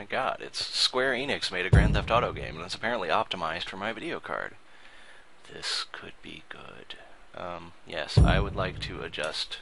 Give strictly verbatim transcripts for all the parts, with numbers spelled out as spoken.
my god, it's Square Enix made a Grand Theft Auto game, and it's apparently optimized for my video card. This could be good. Um, yes, I would like to adjust.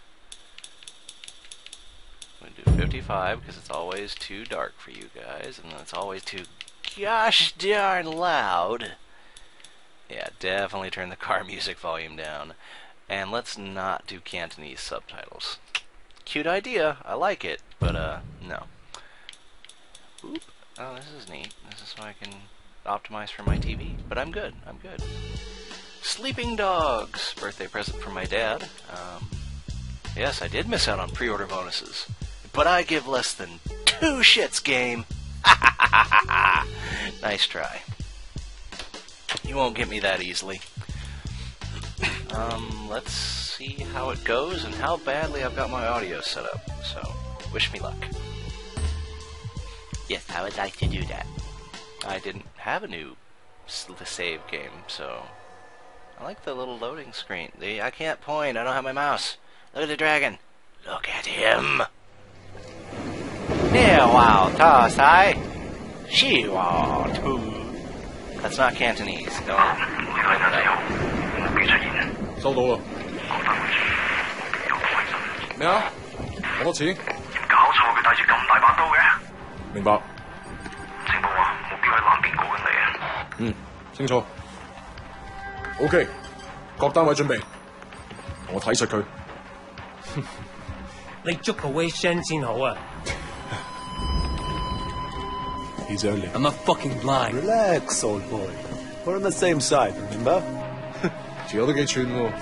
I'm going to do fifty-five, because it's always too dark for you guys, and it's always too gosh darn loud. Yeah, definitely turn the car music volume down. And let's not do Cantonese subtitles. Cute idea, I like it, but uh, no. Oop. Oh, this is neat. This is so I can optimize for my T V. But I'm good, I'm good. Sleeping Dogs! Birthday present from my dad. Um, yes, I did miss out on pre-order bonuses. But I give less than two shits, game! Nice try. You won't get me that easily. Um, let's see how it goes and how badly I've got my audio set up. So, wish me luck. Yes, I would like to do that. I didn't have a new save game, so I like the little loading screen. The I can't point. I don't have my mouse. Look at the dragon. Look at him. That's not Cantonese. Don't. 收到啦。咩啊？好多錢？ 搞錯，佢帶住咁大把刀嘅。 明白。 情報話目標喺南邊過緊嚟啊。 嗯，清楚。OK， 各單位準備，我睇實佢。 你捉個位聲先好啊。 He's only. I'm not fucking blind. Relax, old boy. We're on the same side, remember? 條友都幾串喎。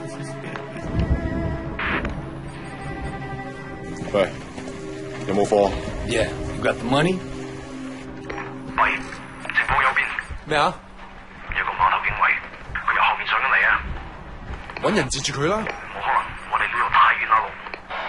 喂，有冇貨 Yeah, you got the money? 喂，情報右邊。 咩啊？ 有個碼頭警衛，佢由後面上緊嚟啊！ 揾人截住佢啦！ 冇可能，我哋呢度太遠啦路。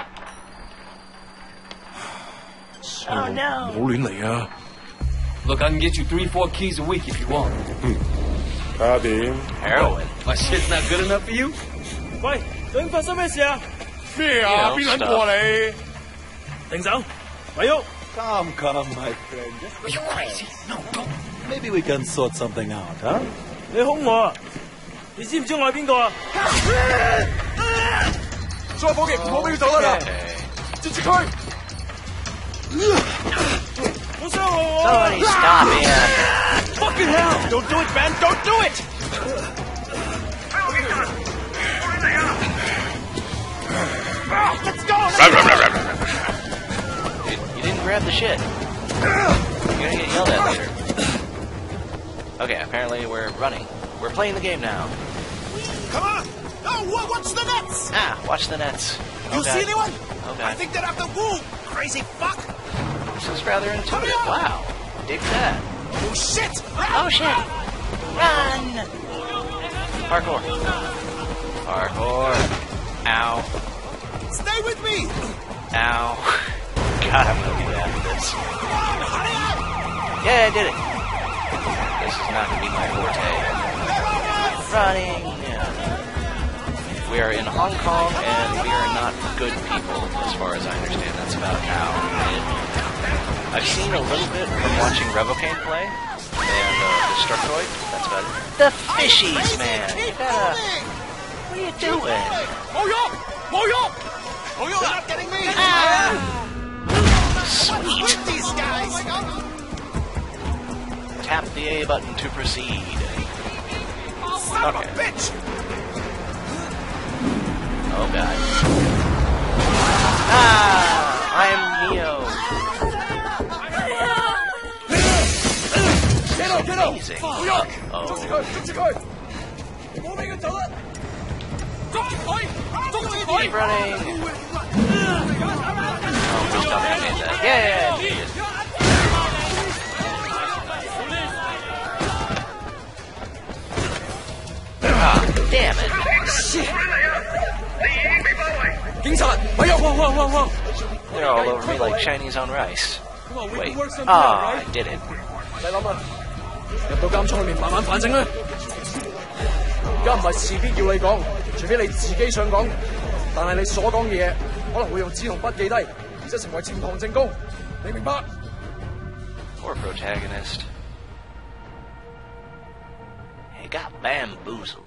Oh no！唔好亂嚟啊！ Look, I can get you three, four keys a week if you want. 嗯，睇下點 Heroin. My shit's not good enough for you? 喂，究竟發生咩事啊？ 咩啊？邊撚過你？ 停手，咪喐！ Come, come, my friend. Are you crazy? No, don't. Maybe we can sort something out, huh? 你兇我啊！你知唔知我係邊個啊？ 再伙計，唔好俾佢走得啦！截住佢！ Somebody stop him! Fucking hell! Don't do it, man! Don't do it! Let's go! Dude, you didn't grab the shit. You're gonna get yelled at later. Okay, apparently we're running. We're playing the game now. Come on! Oh, watch the nets! Ah, watch the nets. You Okay. see anyone? Okay. I think they're after Wu! Crazy fuck! This is rather intuitive. Wow. Dig that. Oh shit! Oh shit! Run! Parkour. Parkour. Ow. Stay with me! Ow. God, I'm gonna be after this. Yeah, I did it. This is not gonna be my forte. Running. We are in Hong Kong, and we are not good people, as far as I understand. That's about how it, I've seen a little bit from watching Revocane play, and uh, Destructoid. That's about it. The fishies, man! You gotta... What are you doing? Oh, you're not getting me! Ah! Sweet! With these guys! Tap the A button to proceed. Son Okay. of a bitch! Oh god. Ah! I'm Neo. Get up, get up! Amazing. 好喐！捉住佢，捉住佢！唔好俾佢走啦！捉住佢！捉住佢 Keep running. Oh, please tell me I made that. Yeah! Ah, damn it. Shit. 警察，咪喐！哇哇哇哇！ They're all over me like Chinese on rice. Come on, we Wait. can work something Ah, out, I right? did it. 你諗啊，入到監倉裏面慢慢反省啦。而家唔係事必要你講，除非你自己想講，但係你所講嘅嘢可能會用紙同筆記低，而且成為呈堂證供，你明白？ Poor protagonist. He got bamboozled.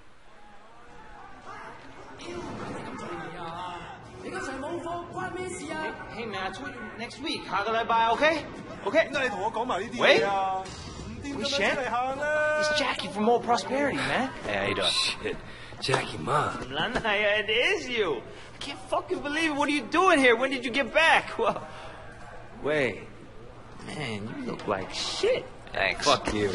Hey man, I told you next week. 下個禮拜 OK OK。 點解你同我講埋呢啲 Wait 嘢啊？五點 Wait, 咁樣出 Shan? 嚟行啦 It's Jackie from Old Prosperity, man. Hey, how you doing? Shit. Jackie, Ma. Lanaya, it is you. I can't fucking believe it. What are you doing here? When did you get back? Well, wait. Man, you look like shit. Thanks. Fuck you.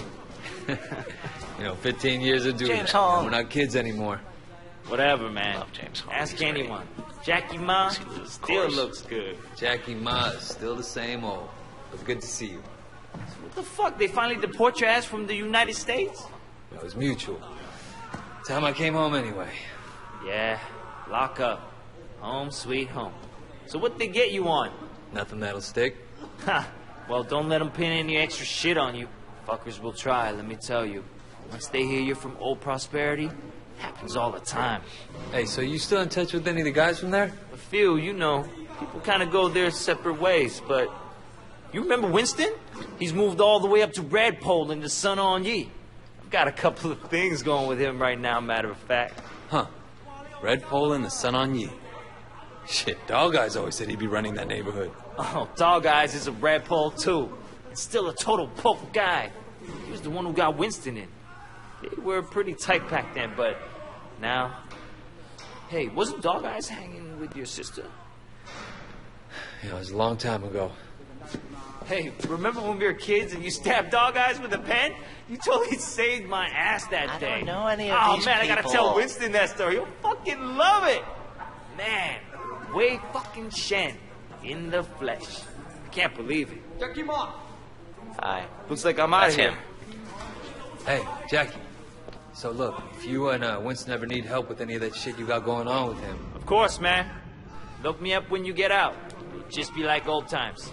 You know, fifteen years of doing James that. Hong. We're not kids anymore. Whatever, man. Love James Hong. Ask He's great. anyone. Jackie Ma Of still course. looks good. Jackie, Ma is still the same old. But good to see you. What the fuck? They finally deport your ass from the United States? It was mutual. Time I came home anyway. Yeah, lock up. Home sweet home. So what they get you on? Nothing that'll stick. Ha! Well, don't let them pin any extra shit on you. Fuckers will try, let me tell you. Once they hear you're from Old Prosperity, happens all the time. Hey, so you still in touch with any of the guys from there? A few, you know, people kind of go their separate ways, but... You remember Winston? He's moved all the way up to Redpole in the Sun On Ye. I've got a couple of things going with him right now, matter of fact. Huh. Red Pole and the Sun on Ye. Shit, Dog Eyes always said he'd be running that neighborhood. Oh, Dog Eyes is a Redpole, too. And still a total poker guy. He was the one who got Winston in. They were pretty tight back then, but now... Hey, wasn't Dog Eyes hanging with your sister? You know, it was a long time ago. Hey, remember when we were kids and you stabbed Dog Eyes with a pen? You totally saved my ass that I day. don't know any of oh, these man, I gotta people. tell Winston that story. He'll fucking love it. Man, Wei fucking Shen in the flesh. I can't believe it. Jackie Ma. Hi. Looks like I'm out That's of here. him. Hey, Jackie. So look, if you and uh, Winston ever need help with any of that shit you got going on with him... Of course, man. Look me up when you get out. It'll just be like old times.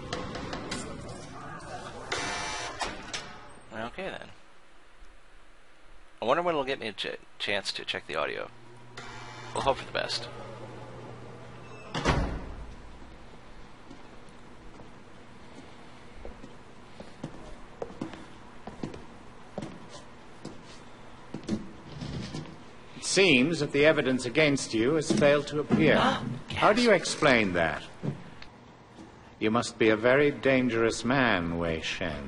Okay, then. I wonder when it'll get me a ch chance to check the audio. We'll hope for the best. It seems that the evidence against you has failed to appear. How do you explain that? You must be a very dangerous man, Wei Shen.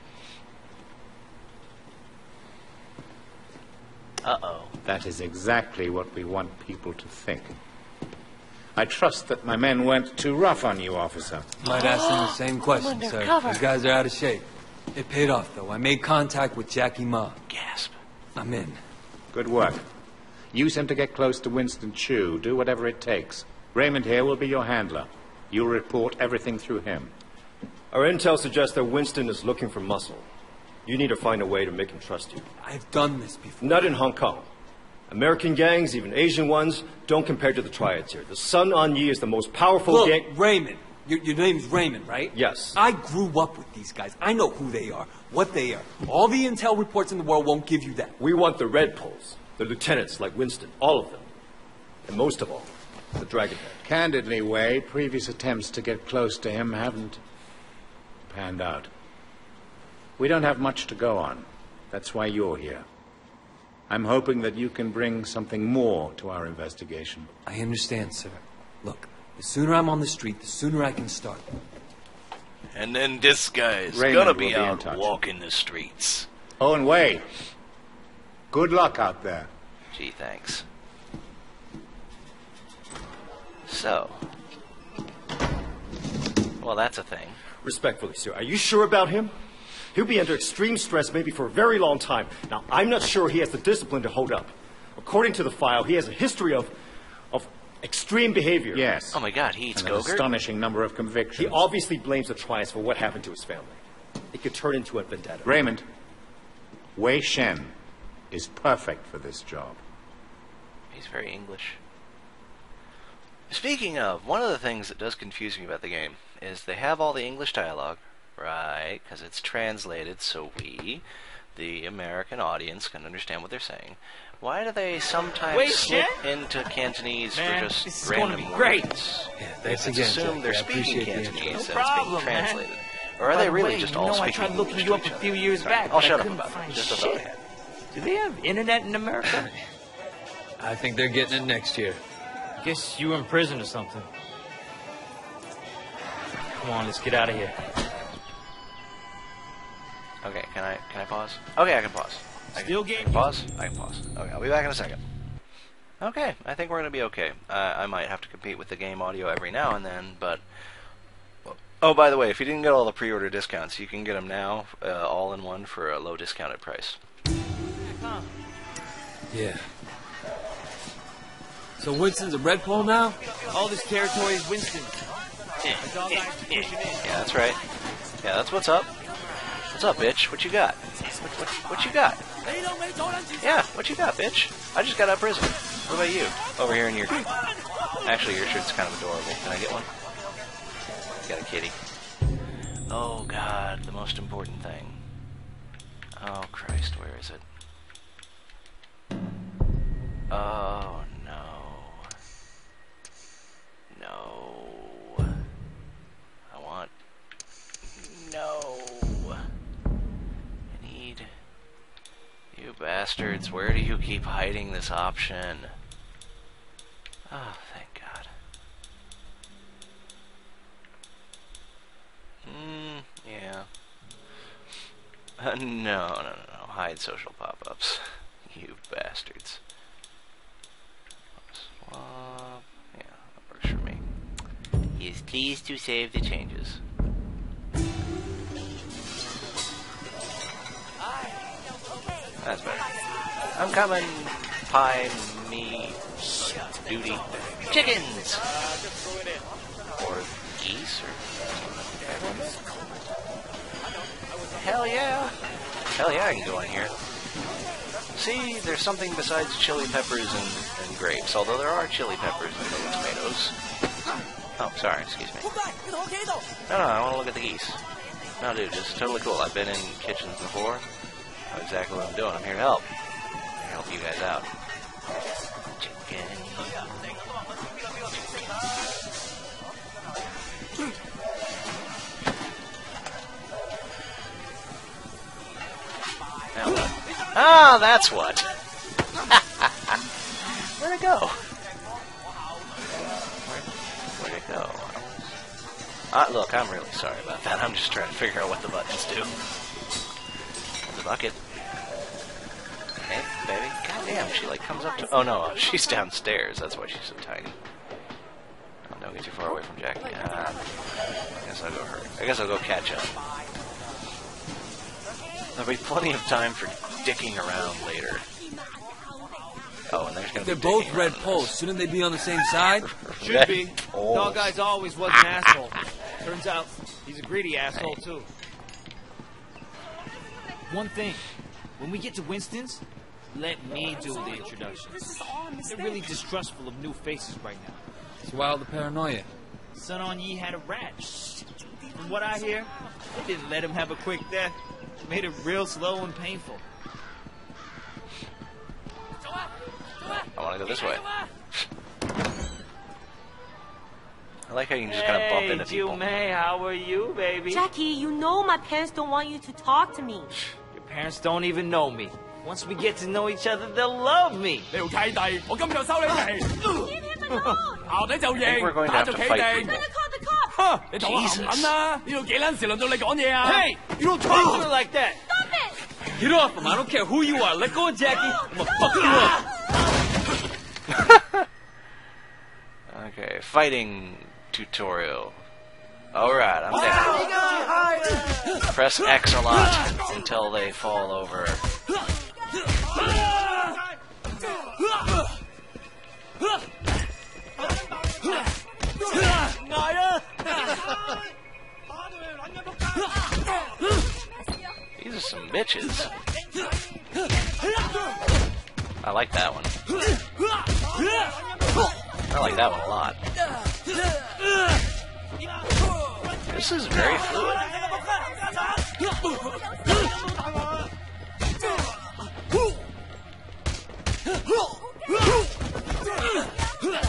Uh-oh. That is exactly what we want people to think. I trust that my men weren't too rough on you, officer. Might ask them the same question, sir. undercover. Those guys are out of shape. It paid off, though. I made contact with Jackie Ma. Gasp. I'm in. Good work. Use him to get close to Winston Chu. Do whatever it takes. Raymond here will be your handler. You'll report everything through him. Our intel suggests that Winston is looking for muscle. You need to find a way to make him trust you. I've done this before. Not in Hong Kong. American gangs, even Asian ones, don't compare to the triads here. The Sun On Ye is the most powerful Look, gang... Raymond. Your, your name's Raymond, right? Yes. I grew up with these guys. I know who they are, what they are. All the intel reports in the world won't give you that. We want the Red Poles, the lieutenants like Winston, all of them. And most of all, the Dragon Head. Candidly, Wei, previous attempts to get close to him haven't panned out. We don't have much to go on. That's why you're here. I'm hoping that you can bring something more to our investigation. I understand, sir. Look, the sooner I'm on the street, the sooner I can start. And then this guy's Raymond gonna will be be in out touch. walking the streets. Oh, and Wei, good luck out there. Gee, thanks. So. Well, that's a thing. Respectfully, sir, are you sure about him? He'll be under extreme stress maybe for a very long time. Now, I'm not sure he has the discipline to hold up. According to the file, he has a history of... of extreme behavior. Yes. Oh my god, he eats And an Go-Gurt? astonishing number of convictions. He obviously blames the triads for what happened to his family. It could turn into a vendetta. Raymond, Wei Shen is perfect for this job. He's very English. Speaking of, one of the things that does confuse me about the game is they have all the English dialogue, right, because it's translated so we, the American audience, can understand what they're saying. Why do they sometimes Wait, slip shit? into Cantonese Man, for just this is random gonna be great. words? Yeah, If thanks it's again, assumed Jackie. they're I speaking appreciate the Cantonese, intro. and No it's being problem, man. translated. Or are By they the really way, just you all know, I speaking tried looking English you to up each a other? few years Sorry, back, I'll but I shut up couldn't about find that. Just shit. about that. Do they have internet in America? I think they're getting it next year. Guess you were in prison or something. Come on, let's get out of here. Okay, can I can I pause? Okay, I can pause. I can, Still I game can pause? I can pause. Okay, I'll be back in a second. Okay, I think we're going to be okay. Uh, I might have to compete with the game audio every now and then, but... Oh, by the way, if you didn't get all the pre-order discounts, you can get them now, uh, all in one, for a low discounted price. Yeah. So Winston's a red pole now? All this territory is Winston's. Yeah, The dog guys are pushing in. yeah, that's right. Yeah, that's what's up. What's up, bitch? What you got? What, what, what you got? Yeah, what you got, bitch? I just got out of prison. What about you? Over here in your... Actually, your shirt's kind of adorable. Can I get one? Got a kitty. Oh, God, the most important thing. Oh, Christ, where is it? Oh, no. No. I want... No. I need... You bastards, where do you keep hiding this option? Oh, thank God. Hmm, yeah. Uh, no, no, no, no. Hide social pop-ups. You bastards. Swap. Yeah, that works for me. He is pleased to save the changes. That's better. I'm coming. Pie me duty. Chickens! Or geese or hell yeah. Hell yeah, I can go in here. See, there's something besides chili peppers and, and grapes, although there are chili peppers and no tomatoes. Oh, sorry, excuse me. No, no, I want to look at the geese. No, dude, it's totally cool. I've been in kitchens before. I know exactly what I'm doing. I'm here to help. I'm here to help you guys out. Chicken. Now what? Ah, that's what. Where'd it go? Where, where'd it go? Uh, look, I'm really sorry about that. I'm just trying to figure out what the buttons do. The bucket. Hey, baby. God damn, she like comes up to... Oh no, she's downstairs. That's why she's so tiny. Oh, don't get too far away from Jackie. Uh, I guess I'll go her. I guess I'll go catch up. There'll be plenty of time for dicking around later. Oh, and there's gonna They're be both dicking red around poles. Shouldn't they be on the same side? Should Red be. poles. Dog guy's always was an asshole. Turns out he's a greedy asshole too. One thing, when we get to Winston's, let me do the introductions. They're really distrustful of new faces right now. It's wild the paranoia. Sun On Yee had a rat. From what I hear, they didn't let him have a quick death. Made it real slow and painful. I want to go this way. I like how you can just kind of bump into Hey, people. May, how are you, baby? Jackie, you know my parents don't want you to talk to me. Your parents don't even know me. Once we get to know each other, they'll love me. 條契弟，我今日就收你皮， Leave him alone! 校底就 I think we're 認， going to 打 have 就 to 企 fight 定 people.。 Better call the cops! 哼，你同我 Jesus. 含撚啦！呢度幾撚時輪到你講嘢啊？ Hey, you don't talk to her like that. Stop it! Get off him. I don't care who you are. Let go of Jackie. I'm gonna fuck you up. Okay, fighting tutorial. Alright, I'm down. Press X a lot until they fall over. These are some bitches. I like that one. I like that one a lot. This is very fluid.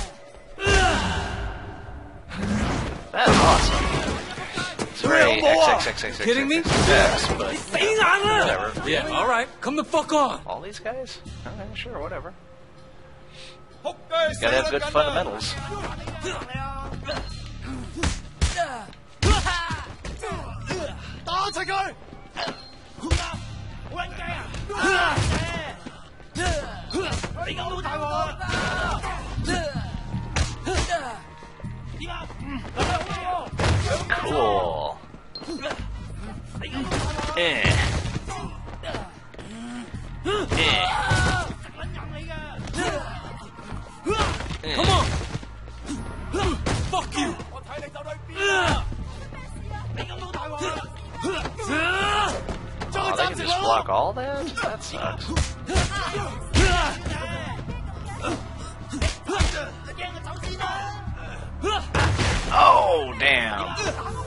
That's awesome. It's very X X, X, X, X, Kidding me? X, X, but whatever. Yeah, all right. Come the fuck on. All these guys? Okay, sure, whatever. Gotta have good fundamentals. Cool. Eh. Eh. Come on. Fuck you. Oh, they can just block all that? That sucks. Oh, damn.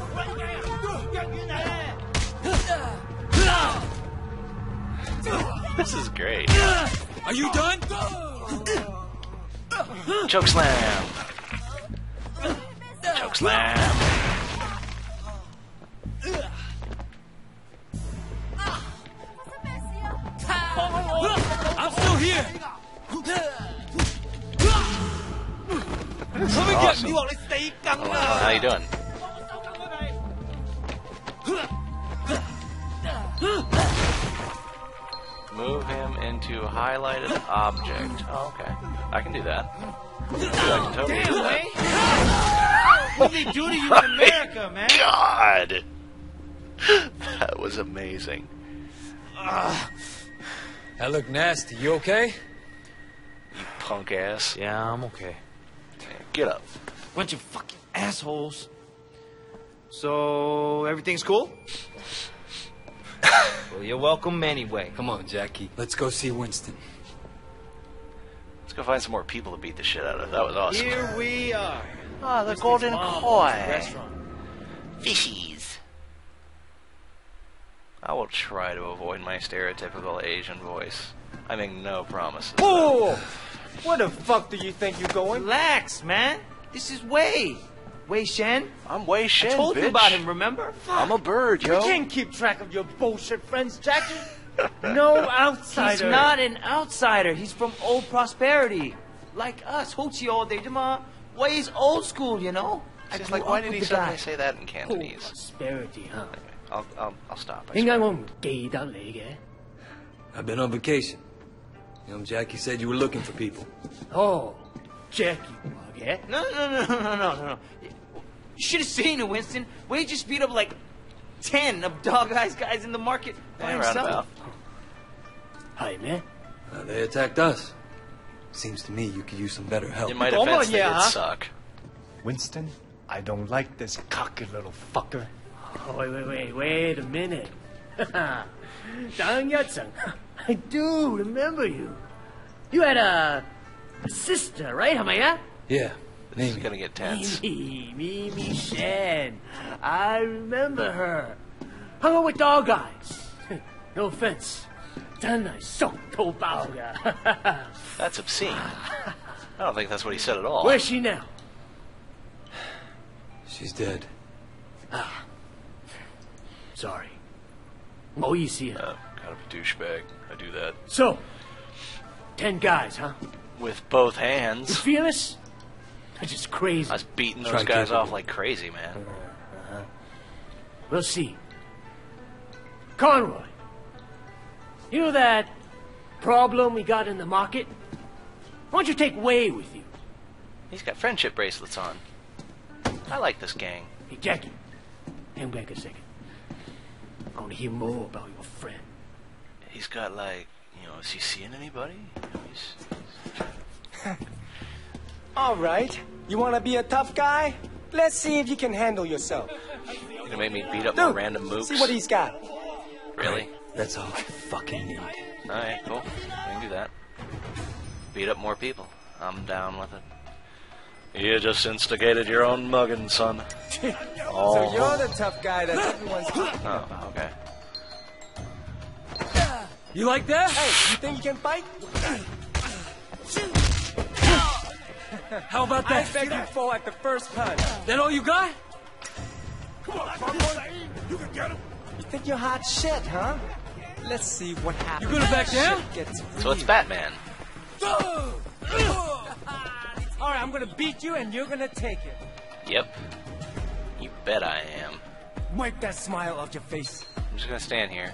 This is great. Are you done? Choke slam. Choke slam. I'm still here. This is awesome. Oh, how you doing? Move him into highlighted object. Oh, okay. I can do that. I can totally do that. What did they do to you in America, man? God! That was amazing. That look nasty. You okay? You punk ass. Yeah, I'm okay. Get up. Bunch of fucking assholes. So, everything's cool? Well, you're welcome anyway. Come on, Jackie. Let's go see Winston. Let's go find some more people to beat the shit out of. That was awesome. Here we are. Ah, the Winston's golden mom koi. owns the restaurant. Fishies. I will try to avoid my stereotypical Asian voice. I make no promises. Whoa! Where the fuck do you think you're going? Relax, man. This is Wei. Wei Shen. I'm Wei Shen, I told bitch. you about him, remember? I'm a bird, yo. You can't keep track of your bullshit friends, Jackie. No outsider. He's not an outsider. He's from old prosperity. Like us. Hochi all day. Wei's old school, you know? I Just grew like, why up did with he the suddenly guy. say that in Cantonese? Prosperity, huh? Anyway, I'll, I'll, I'll stop. I 點解 swear. 我唔記得你嘅？ I've been on vacation. You know, Jackie said you were looking for people. Oh, Jackie 話嘅。 No, no, no, no, no, no, no. You should have seen it, Winston. Wei just beat up like ten of Dog Eyes guys in the market by Hey, himself. roundabout. 係咩？ Uh, they attacked us. Seems to me you could use some better help. In my Come defense, on, they yeah, did huh? suck. Winston, I don't like this cocky little fucker. Oh, wait, wait, wait, wait a minute. 等一陣 I do remember you. You had a, a sister, right? 係咪啊？ Yeah, This is maybe. gonna get tense. Mimi, Mimi Shen. I remember her. Hung out with dog eyes. No offense. 真係熟到爆㗎。 That's obscene. I don't think that's what he said at all. Where's she now? She's dead. Sorry. 唔好意思啊。 Uh, kind of a douchebag. I do that. So, ten guys, huh? With both You hands. feel us? That's just crazy. I was beating those Try guys capable. off like crazy, man. We'll see. Conroy, you know that problem we got in the market? Why don't you take Wei with you? He's got friendship bracelets on. I like this gang. Hey, Jackie, hang back a second. I want to hear more about your friend. He's got like, you know, is he seeing anybody? You know, he's, All right. You want to be a tough guy? Let's see if you can handle yourself. he's gonna make me beat up more Dude, random mooks. see what he's got. Really? That's all I fucking need. Alright, cool. I can do that. Beat up more people. I'm down with it. You just instigated your own mugging, son. Oh. So you're the tough guy that everyone's... Oh, okay. You like that? Hey, you think you can fight? How about I that? bet you fall at the first punch. That all you got? Come on, boy. You can get him. You think you're hot shit, huh? Let's see what happens. You gonna back down? Shit gets So it's Batman. All right, I'm gonna beat you, and you're gonna take it. Yep. You bet I am. Wipe that smile off your face. I'm just gonna stand here.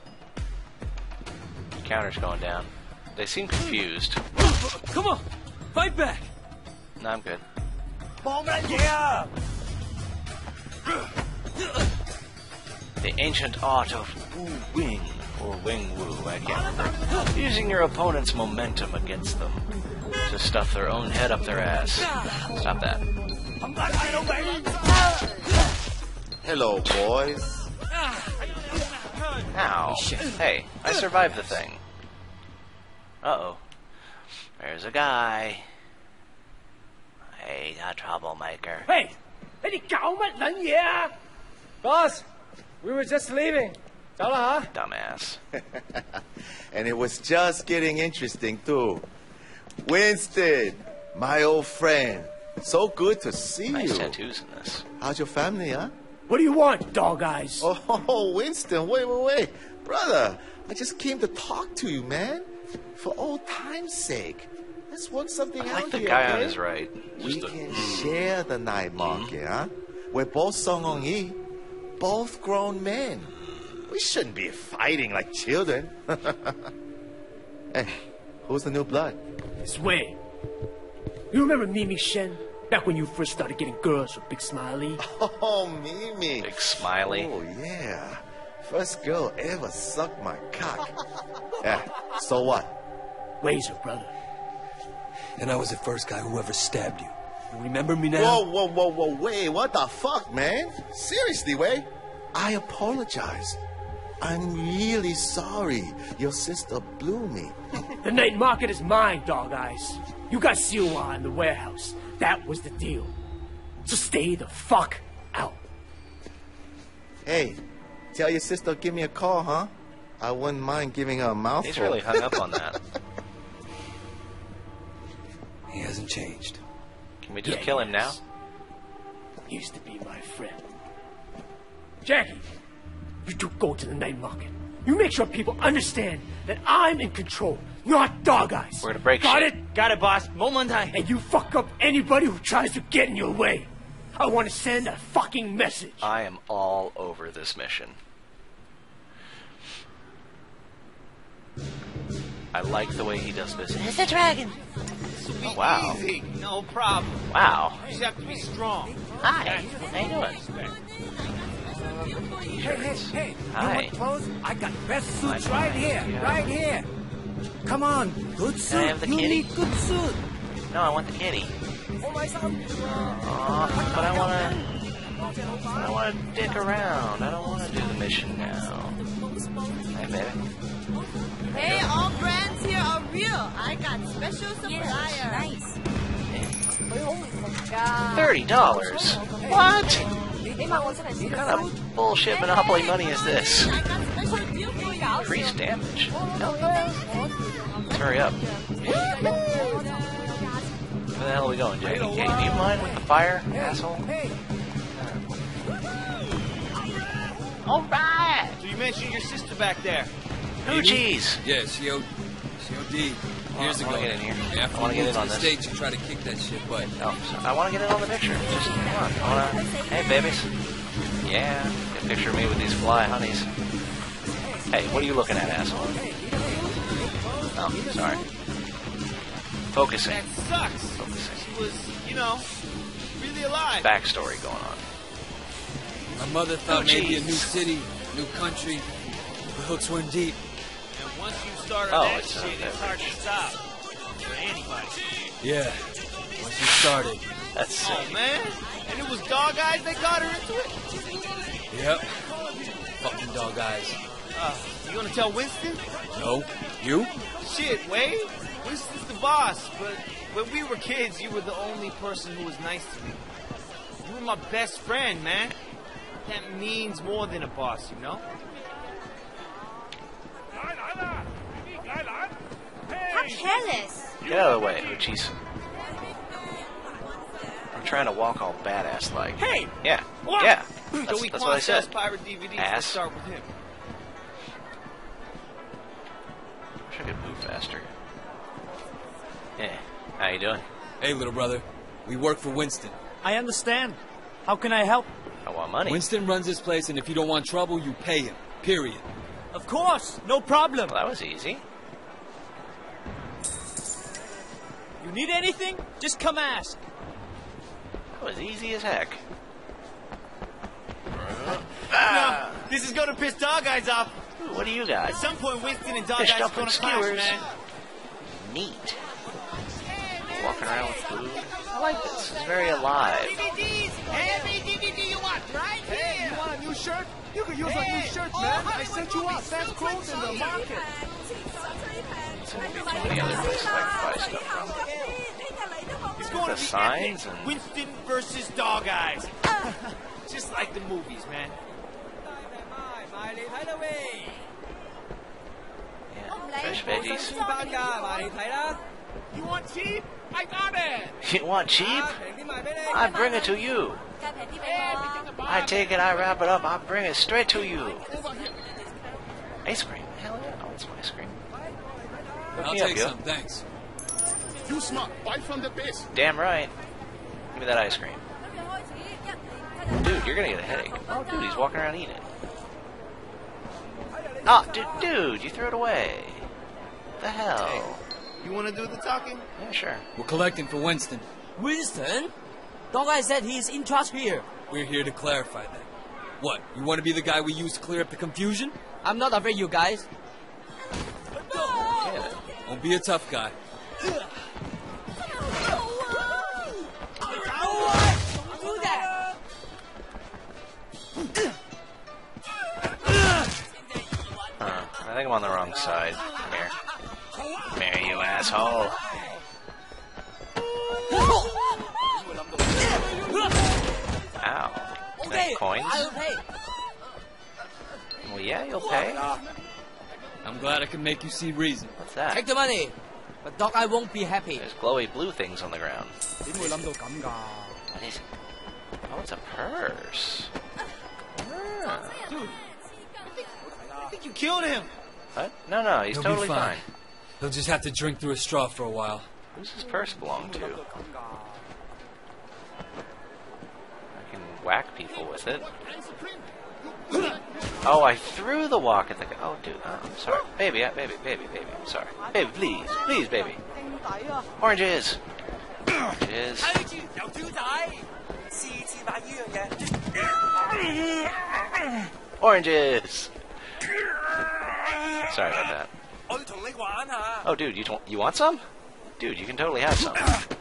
Counter's going down. They seem confused. Come on, fight back. No, I'm good. Yeah. The ancient art of Wu Wing, or Wing Wu, I can't remember. Using your opponent's momentum against them to stuff their own head up their ass. Stop that. Hello, boys. Ow. Hey, I survived the thing. Uh-oh. There's a guy. Hey, a troublemaker. Hey, 你哋搞乜撚嘢啊 Boss, we were just leaving. 走啦吓 Dumbass. And it was just getting interesting, too. Winston, my old friend. So good to see Nice you. tattoos in this. How's your family, huh? What do you want, dog eyes? Oh, Winston, wait, wait, wait. Brother, I just came to talk to you, man. For old time's sake. Let's work something I out like the here, guy okay? on his right. We Just a, can mm. share the night market, huh? We're both Song Yi, both grown men. We shouldn't be fighting like children. Hey, who's the new blood? It's Wei. You remember Mimi Shen? Back when you first started getting girls with Big Smiley? Oh, Mimi. Big Smiley. Oh, yeah. First girl ever sucked my cock. Yeah, so what? Wei's her brother. And I was the first guy who ever stabbed you. You remember me now? Whoa, whoa, whoa, whoa, Wei, what the fuck, man? Seriously, Wei? I apologize. I'm really sorry. Your sister blew me. The night market is mine, dog eyes. You got Siwa in the warehouse. That was the deal. So stay the fuck out. Hey, tell your sister give me a call, huh? I wouldn't mind giving her a mouthful. He's really hung up on that. He hasn't changed. Can we just Yeah, kill him now? yes. Used to be my friend. Jackie, you two go to the night market. You make sure people understand that I'm in control, not dog eyes. We're gonna break Got shit. it? Got it, boss. Momentai. And you fuck up anybody who tries to get in your way. I want to send a fucking message. I am all over this mission. I like the way he does this. It's a dragon. Oh, wow. Easy. No problem. Wow. You just have to be strong. Hi. How you doing? Hey, hey, hey. Hi. You want clothes? I got best suits Hi, right hi. here, Yeah. right here. Come on, good Can I suit. have the You kitty? need good suit. No, I want the kitty. Oh, my son. Aw, but I wanna... I wanna dick around. I don't wanna do the mission now. Hey, baby. Hey, all brands here are real. I got special supplier. Nice. Thirty dollars? What? What kind of bullshit Monopoly money is this? I got special deal for you. Increased damage. Hell yeah. Let's hurry up. Where the hell are we going, Jackie? Hey, do you mind with the fire, asshole? Alright! So you mentioned your sister back there. Oh, jeez. Yeah, she O- she O D'd years I ago. wanna get in here. Yeah, after I wanna we get moved in to on the this. States, you try to kick that shit butt. Oh, so I want to get in on the picture. Just come on. I want to. Hey, babies. Yeah, get a picture of me with these fly honeys. Hey, what are you looking at, asshole? Oh, sorry. Focusing. That sucks. Focusing. She was, you know, really alive. Backstory going on. My mother thought Oh, maybe a jeez. new city, new country. The hooks went deep. And once you start Oh, on that it's, uh, shit, it's hard to stop. For anybody. Yeah. Once you started. That's sick. Oh, man. And it was dog eyes that got her into it? Yep. Fucking dog eyes. Uh, you gonna tell Winston? No. You? Shit, Wade. Winston's the boss, but when we were kids, you were the only person who was nice to me. You were my best friend, man. That means more than a boss, you know? How careless. Get out of the way, Hoochies. I'm trying to walk all badass like. Hey! Yeah. What? Yeah. That's, Joey that's Kwan what I sells said. pirate D V Ds. Ass. Let's start with him. Wish I could move faster. Yeah. How you doing? Hey, little brother. We work for Winston. I understand. How can I help? I want money. Winston runs this place, and if you don't want trouble, you pay him. Period. Of course, no problem. Well, that was easy. You need anything? Just come ask. That was easy as heck. No, this is gonna piss Dog Eyes off. Ooh, what do you got? At some point, Winston and Dog Fished Eyes up are gonna with clash, skewers. man. Neat. Walking around with food. I like this. It's very alive. D V Ds! Every D V D you want, right here! You want a new shirt? You could use Hey, a new shirt, all man. I Hollywood sent you out. movies, Best super clothes in the cheap. market. There's going to be too many other places I can buy stuff from. It's going The to be signs epic. and- Winston versus Dog Eyes. Just like the movies, man. Yeah, fresh veggies. You want cheap? I got it! You want cheap? I bring it to you. I take it, I wrap it up, I bring it straight to you. Ice cream? Hell yeah, I want some ice cream. Hook I'll me up, take yo. some, thanks. You smart. Buy from the base. Damn right. Give me that ice cream. Dude, you're gonna get a headache. Oh, dude, he's walking around eating it. Oh, dude, dude, you threw it away. What the hell? You want to do the talking? Yeah, sure. We're collecting for Winston. Winston? Dog Eye said he's in charge here. We're here to clarify that. What, you want to be the guy we use to clear up the confusion? I'm not afraid, you guys. Yeah. Don't be a tough guy. Huh. I think I'm on the wrong side. Come here. Come here, you asshole. Ow. Is that coins? I'll pay. Well, yeah, you'll pay. I'm glad I can make you see reason. What's that? Take the money. But Dog Eye won't be happy. There's glowy blue things on the ground. What is it? Oh, it's a purse. Ah. Dude, I think you killed him. What? No, no, he's He'll totally be fine. fine. He'll just have to drink through a straw for a while. Who's his purse belong to? I can whack people with it. Oh, I threw the walk at the guy. Oh, dude. Oh, I'm sorry. Baby, uh, baby, baby, baby. I'm sorry. Baby, please. Please, baby. Oranges. Oranges. Oranges. Sorry about that. Oh, dude, you don't, you want some? Dude, you can totally have some.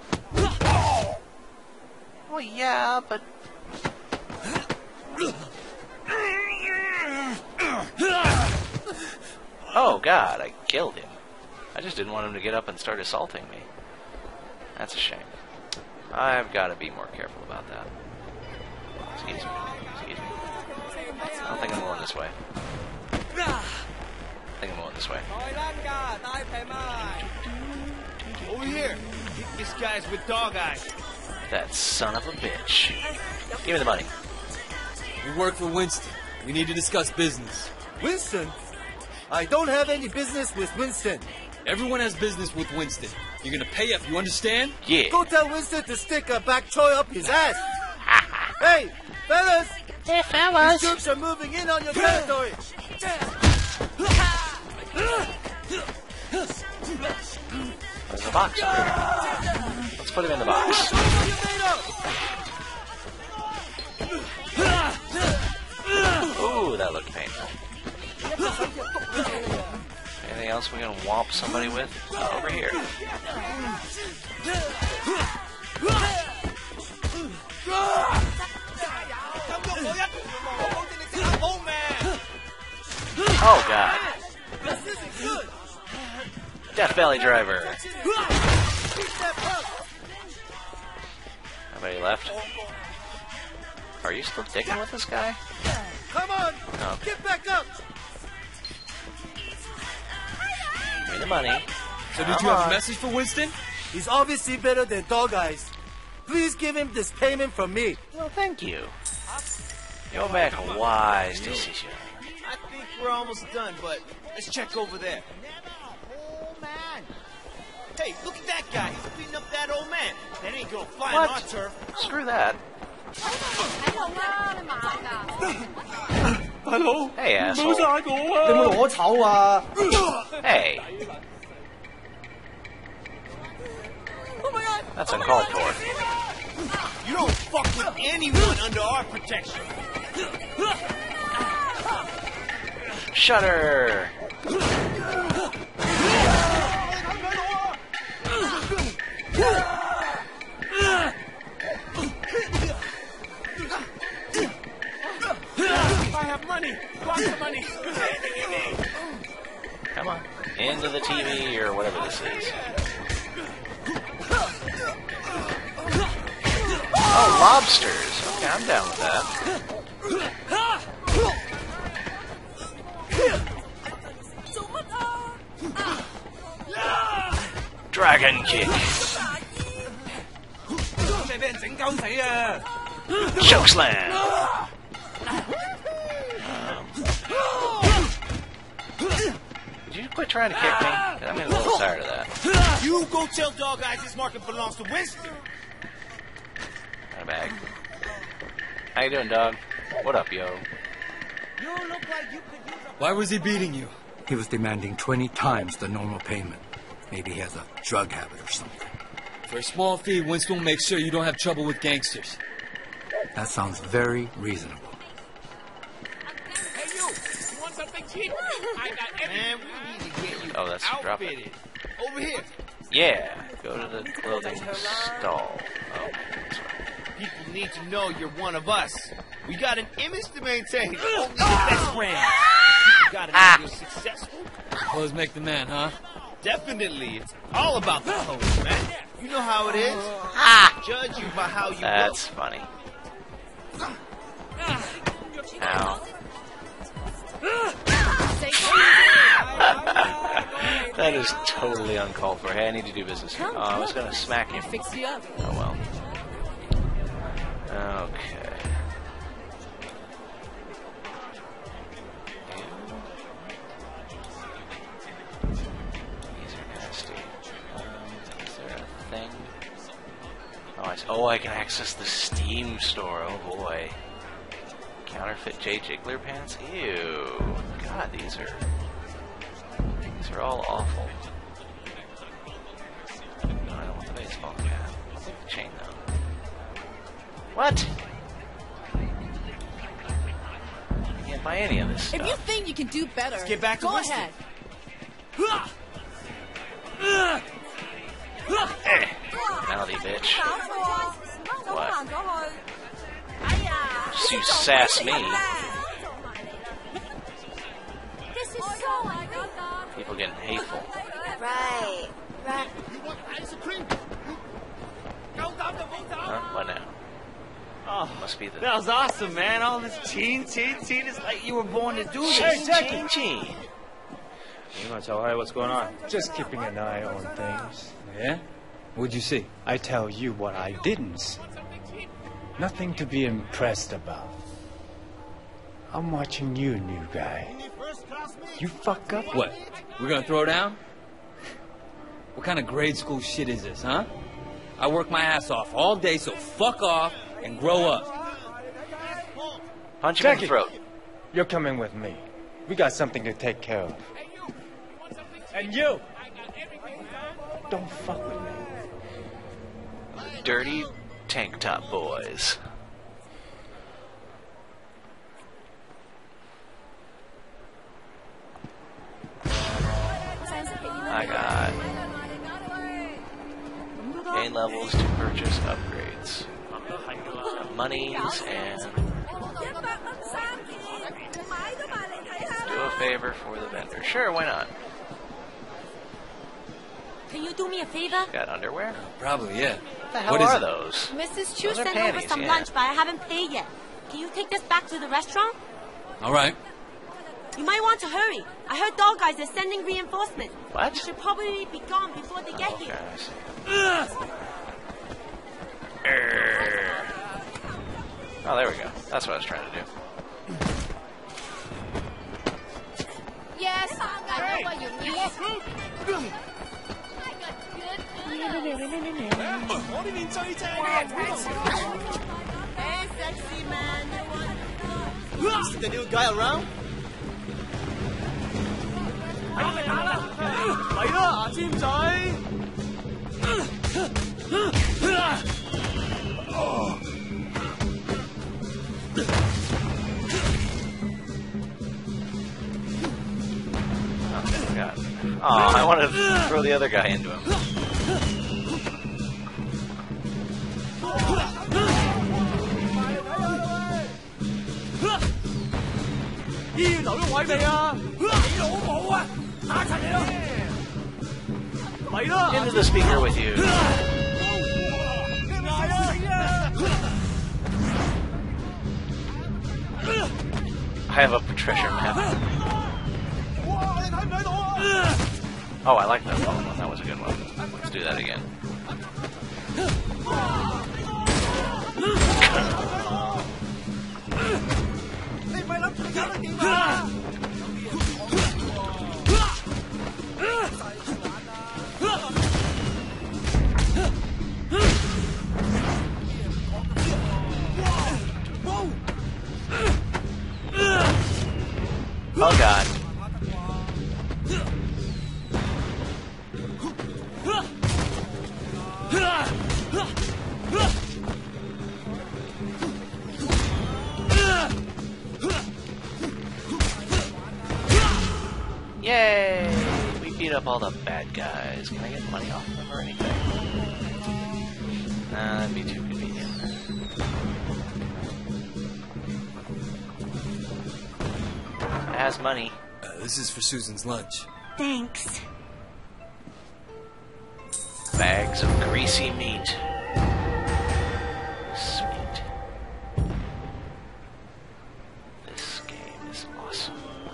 Well, yeah, but... Oh, God, I killed him. I just didn't want him to get up and start assaulting me. That's a shame. I've got to be more careful about that. Excuse me. Excuse me. I don't think I'm going this way. I think I'm going this way. Over here. This guy's with Dog Eyes. That son of a bitch. Give me the money. We work for Winston. We need to discuss business. Winston? I don't have any business with Winston. Everyone has business with Winston. You're gonna pay up, you understand? Yeah. Go tell Winston to stick a back choy up his ass. Hey, fellas! Hey, fellas! These troops are moving in on your territory. There's a box over here. Let's put him in the box. Ooh, that looked painful. Anything else we're gonna whomp somebody with? Oh, over here. Oh, God. Death Valley Driver. Nobody left? Are you still digging with this guy? Come on! No. Get back up! Give me the money. So did you have a message for Winston? He's obviously better than Dog Eyes. Please give him this payment from me. Well, thank you. You'll make a wise decision. I think we're almost done, but let's check over there. Hey, look at that guy. He's beating up that old man. That ain't gonna fly on our turf. Screw that. Hello. Hey, asshole. Hey. That's uncalled for. You don't fuck with anyone under our protection. Shutter. I have money. Lots of money. Come on. Into the T V or whatever this is. Oh, lobsters. Okay, I'm down with that. Dragon kick. Choke slam. Um, did you quit trying to kick me? I'm getting a little tired of that. You go tell Dog Eyes this market belongs to Winston. Got a bag. How you doing, dog? What up, yo? You look like you could use a... Why was he beating you? He was demanding twenty times the normal payment. Maybe he has a drug habit or something. For a small fee, Winston will make sure you don't have trouble with gangsters. That sounds very reasonable. Hey, you! You want something cheap? I got everything. Man, we need to get you Oh, that's the drop it. Over here. Yeah, go to the clothing stall. Oh, that's right. People need to know you're one of us. We got an image to maintain. Only the best brand. People gotta know Ah. you're successful. Clothes make the man, huh? Definitely. It's all about the clothes, man. You know how it is. Ah. Judge you by how you That's look. funny. Ow. That is totally uncalled for. Hey, I need to do business here. Oh, I was gonna smack him. Oh well. Okay. These are nasty. Um, is there a thing? Oh, I, oh, I can access the Steam store. Oh boy. Counterfeit J Jiggler pants? Ew. God, these are... These are all awful. No, I don't want the baseball cap. I'll take the chain, though. What? I can't buy any of this stuff. If you think you can do better, Let's get back to go Winston. ahead. Eh. Mouthy bitch. What? Just you sass me. People getting hateful. Right. Right. Huh? What now? Oh, Must be the... that was awesome, man. All this teen, teen, teen. It's like you were born to do this. Hey, Jackie. Ching, ching. You want to tell Harry what's going on? Just keeping an eye on things. Yeah? What'd you see? I tell you what I didn't see. Nothing to be impressed about. I'm watching you, new guy. You fuck up. What? We're gonna throw down? What kind of grade school shit is this, huh? I work my ass off all day, so fuck off and grow up. Punch him in the Jackie, throat. you're coming with me. We got something to take care of. And you! Don't fuck with me. Dirty tank top boys. I got gain levels to purchase upgrades. Monies and do a favor for the vendor. Sure, why not? Can you do me a favor? Got underwear? Probably, yeah. What the hell What is are it? those? Missus Chu Those are sent over panties, some yeah. lunch, but I haven't paid yet. Can you take this back to the restaurant? All right. You might want to hurry. I heard dog guys are sending reinforcements. What? You should probably be gone before they get here. I see. Err. Oh, there we go. That's what I was trying to do. Yes, I know what you need. Hey, sexy man, you want Is the new guy around? 嚟啦，牙尖仔！ God. Oh, I want to throw the other guy into him. Into the speaker with you. I have a treasure map. Oh, I like that one. That was a good one. Let's do that again. Oh God. Yay! We beat up all the bad guys. Can I get money off them or anything? Nah, that'd be too convenient. It has money. Uh, this is for Susan's lunch. Thanks. Bags of greasy meat. Sweet. This game is awesome.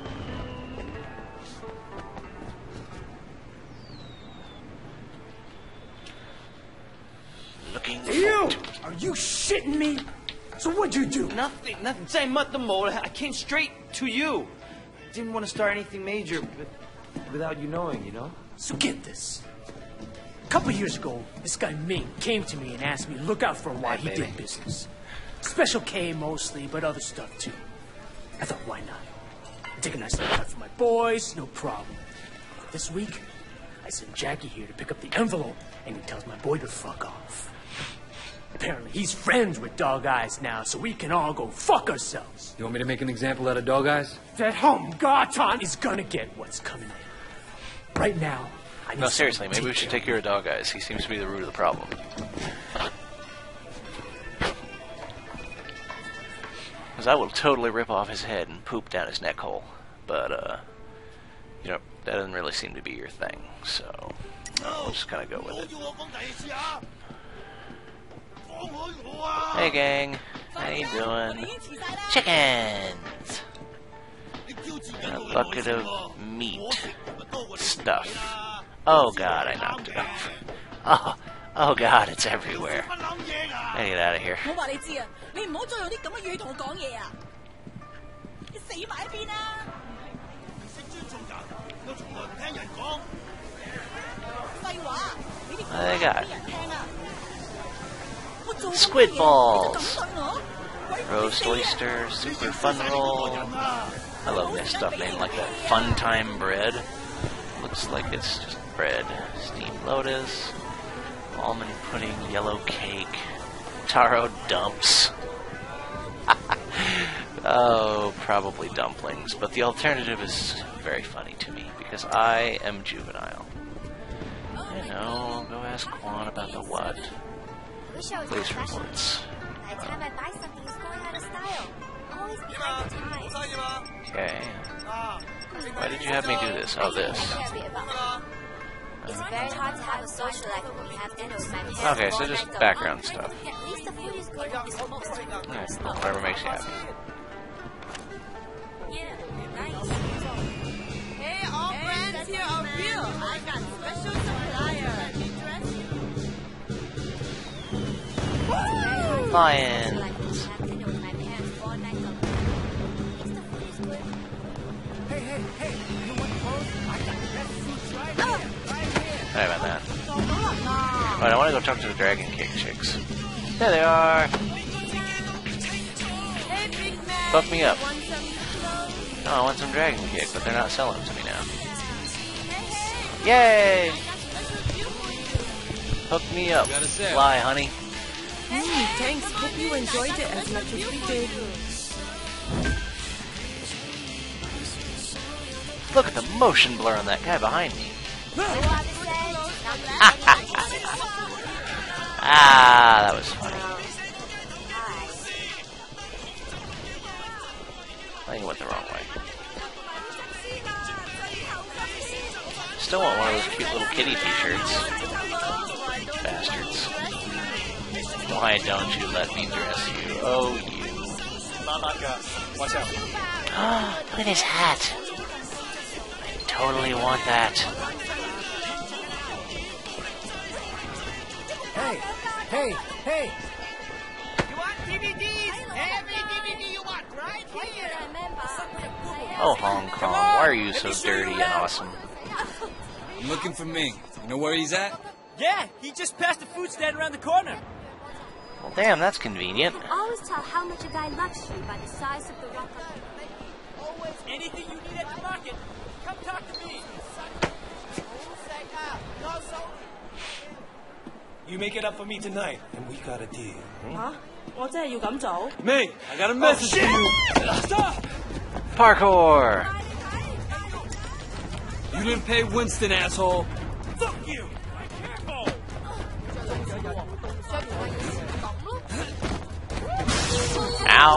Looking You! Are you shitting me? So what'd you do? Nothing, nothing. Say乜都冇. I came straight to you. Didn't want to start anything major, but without you knowing, you know? So get this. A couple years ago, this guy Ming came to me and asked me to look out for him while Hey, he baby. did business. Special K mostly, but other stuff too. I thought, why not? I take a nice little cut for my boys, no problem. This week, I sent Jackie here to pick up the envelope, and he tells my boy to fuck off. Apparently, he's friends with Dog Eyes now, so we can all go fuck ourselves. You want me to make an example out of Dog Eyes? That home Garton is gonna get what's coming in. Right now, I need No, seriously, someone to maybe we should take care of Dog Eyes. He seems to be the root of the problem. Because I will totally rip off his head and poop down his neck hole. But, uh, you know, that doesn't really seem to be your thing. So, uh, we'll just kind of go with it. Hey, gang. How you doing? Chickens! And a bucket of meat stuff. Oh, God, I knocked it off. Oh, oh, God, it's everywhere. I get out of here. 我話你知啊，你唔好再用啲咁嘅語同我講嘢啊！你死埋一邊啦！識尊重人，我從來唔聽人講。廢話，你啲 What do they got? 人聽啊！我做 Squid 咁 balls. 對我， Roast oyster, super fun roll. I love this stuff named like that fun time bread. Looks like it's just bread. Steamed lotus, almond pudding, yellow cake, taro dumps. Oh, probably dumplings, but the alternative is very funny to me because I am juvenile. I know, go ask Quan about the what. Police reports. Okay. Why did you have me do this? Oh, this. It's very hard to have a social life when we have dinner with my parents. Okay, so just background stuff. At least the food is good. It's most Alright, whatever makes you happy. Yeah, nice. Hey, all brands here are real. I got special supplier. Lions. Sorry about that. Alright, I want to go talk to the Dragon Kick chicks. There they are! Fuck me up. No, I want some Dragon Kick, but they're not selling them to me now. Yay! Hook me up. Fly, honey. Hey, thanks. Hope you enjoyed it as much as we did. Look at the motion blur on that guy behind me. Ah, that was funny. I think it went the wrong way. Still want one of those cute little kitty t-shirts. Bastards. Why don't you let me dress you? Oh, you. Watch out. Look at his hat. I totally want that. Hey, hey, hey. You want D V Ds? Every D V D you want, right here. Oh, Hong Kong, why are you so dirty and awesome? I'm looking for Ming. You know where he's at? Yeah, he just passed the food stand around the corner. Well, damn, that's convenient. You always tell how much a guy loves you by the size of the rock. Always anything you need at the market, come talk to me. You make it up for me tonight, and we got a deal. Huh? 我真係要咁做? Ming, I got a message for you. Stop! Parkour! You didn't pay Winston, asshole. Fuck you! Ow.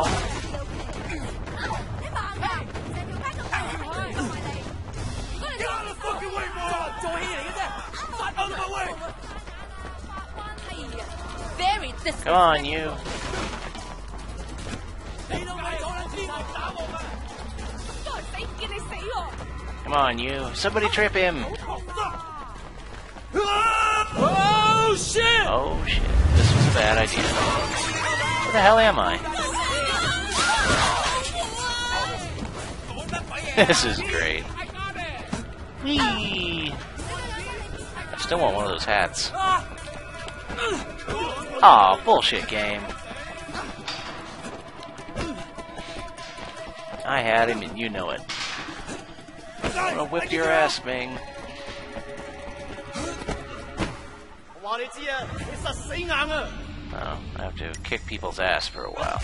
Get out of the fucking way, moron! Out of my way! Very disrespectful. Come on, you. Come on, you. Somebody trip him. Oh, shit! Oh, shit. This was a bad idea. Where the hell am I? This is great. Whee! I still want one of those hats. Aw, bullshit game. I had him and you know it. I'm gonna whip your ass, Ming. Oh, I have to kick people's ass for a while.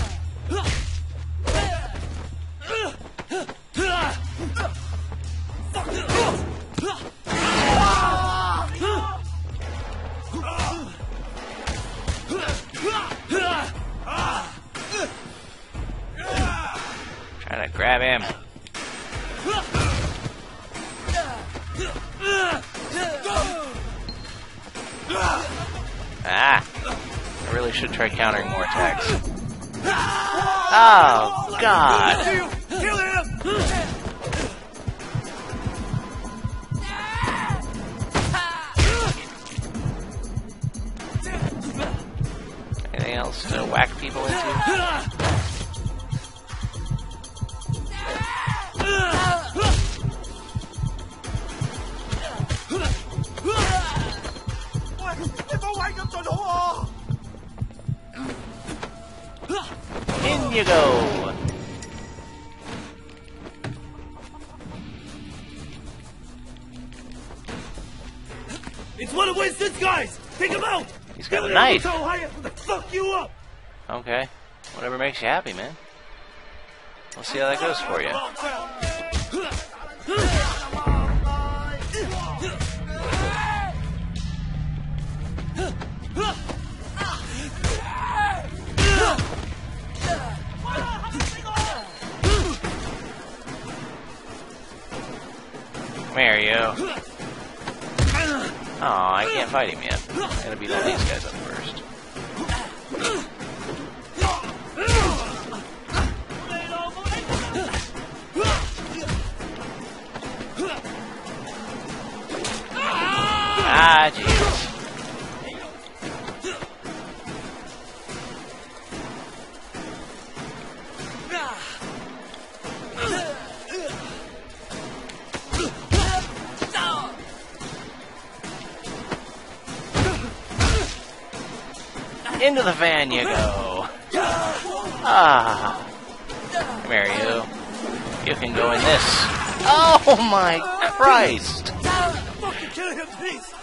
Trying to grab him. Ah! I really should try countering more attacks. Oh, God! Kill him! Anything else to whack people into? In you go! It's one of Winston's guys! Take him out! He's got a Kill knife! him, I'll fuck you up! Okay. Whatever makes you happy, man. We'll see how that goes for you. Come here, you. Aw, I can't fight him yet. I'm gonna beat all these guys up first. Ah, jeez. Into the fan you go. Ah. Come here, you. You can go in this. Oh my Christ! Fucking kill him, please!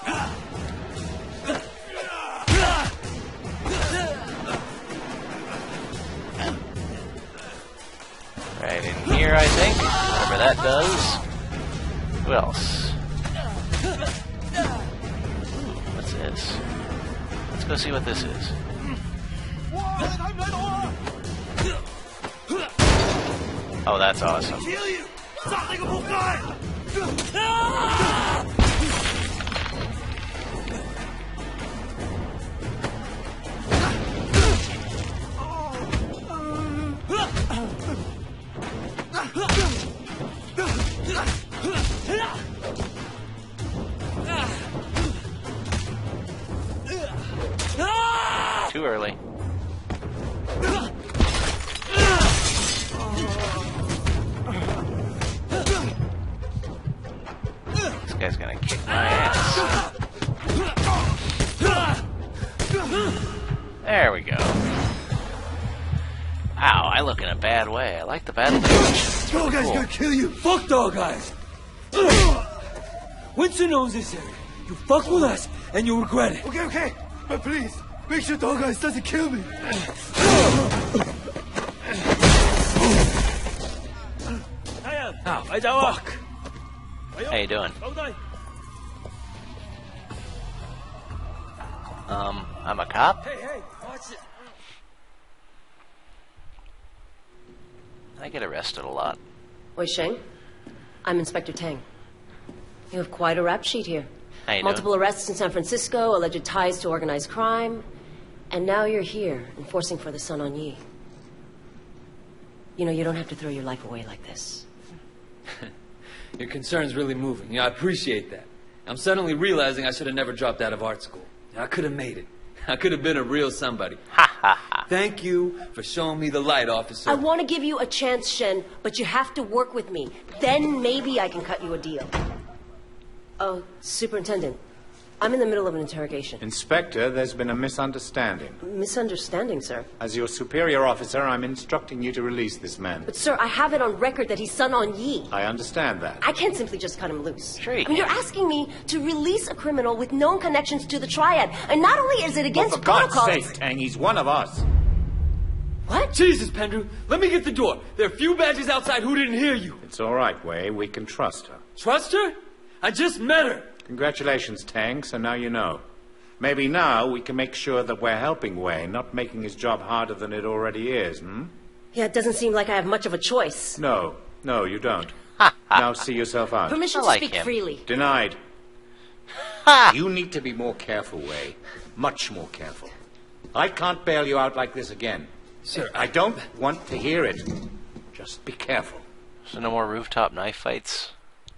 Right in here, I think. Whatever that does. Who else? What's this? Let's go see what this is. Oh, that's awesome. Kill you! Stop like a whole guy! Too early. This guy's gonna kick my ass. There we go. Ow, I look in a bad way. I like the battle damage. Dog guy's Cool. gonna kill you! Fuck dog eyes! Winston owns this area. You fuck with us, and you'll regret it. Okay, okay, but please, make sure Dog Eyes doesn't kill me. Ow, fuck. How you doing? Um, I'm a cop? Hey, hey, watch it. I get arrested a lot. Wei Sheng, I'm Inspector Tang. You have quite a rap sheet here. How you Multiple doing? arrests in San Francisco, alleged ties to organized crime, and now you're here, enforcing for the Sun On Yi. You know, you don't have to throw your life away like this. Your concern's really moving. Yeah, I appreciate that. I'm suddenly realizing I should have never dropped out of art school. I could have made it. I could have been a real somebody. Ha ha ha. Thank you for showing me the light, officer. I want to give you a chance, Shen, but you have to work with me. Then maybe I can cut you a deal. Oh, Superintendent, I'm in the middle of an interrogation. Inspector, there's been a misunderstanding. Misunderstanding, sir. As your superior officer, I'm instructing you to release this man. But, sir, I have it on record that he's Sun On Yi. I understand that. I can't simply just cut him loose. Sure you I mean, you're can. asking me to release a criminal with known connections to the Triad. And not only is it against But for God's protocol... sake, Tang, he's one of us. What? Jesus, Pendrew, let me get the door. There are a few badges outside who didn't hear you. It's all right, Wei. We can trust her. Trust her? I just met her. Congratulations, Tang, so now you know. Maybe now we can make sure that we're helping Wei, not making his job harder than it already is, hmm? Yeah, it doesn't seem like I have much of a choice. No, no, you don't. Now see yourself out. Permission I to like speak him. freely. Denied. You need to be more careful, Wei. Much more careful. I can't bail you out like this again. Sir, I don't want to hear it. Just be careful. So no more rooftop knife fights?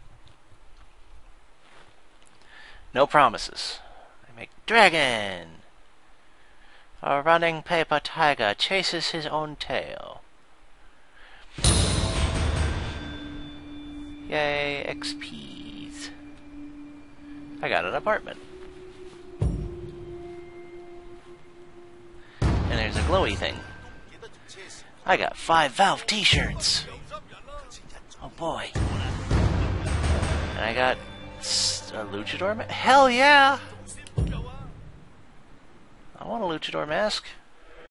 No promises. I make dragon. A running paper tiger chases his own tail. Yay, X Ps. I got an apartment. And there's a glowy thing. I got five Valve t-shirts. Oh boy. And I got a luchadore mask. Hell yeah! I want a luchadore mask.